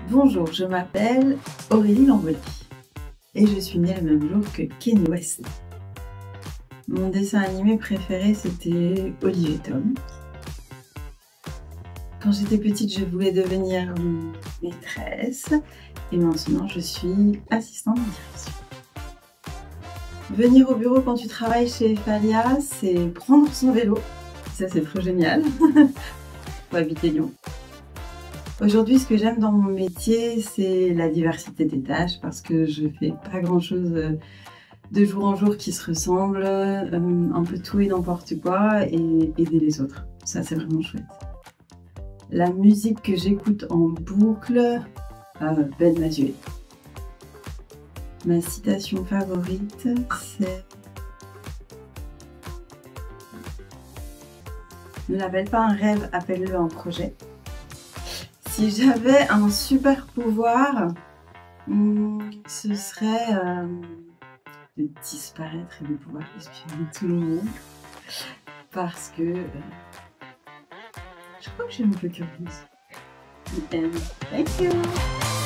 Bonjour, je m'appelle Aurélie Lamboli et je suis née le même jour que Kanye West. Mon dessin animé préféré, c'était Olivier et Tom. Quand j'étais petite, je voulais devenir maîtresse et maintenant je suis assistante de direction. Venir au bureau quand tu travailles chez Falia, c'est prendre son vélo. Ça, c'est trop génial. Faut habiter Lyon. Aujourd'hui, ce que j'aime dans mon métier, c'est la diversité des tâches parce que je fais pas grand-chose de jour en jour qui se ressemble, un peu tout et n'importe quoi et aider les autres. Ça, c'est vraiment chouette. La musique que j'écoute en boucle, Ben Mazué. Ma citation favorite, c'est « Ne l'appelle pas un rêve, appelle-le un projet ». Si j'avais un super pouvoir, ce serait de disparaître et de pouvoir espionner tout le monde. Parce que je crois que je suis un peu curieuse. And thank you!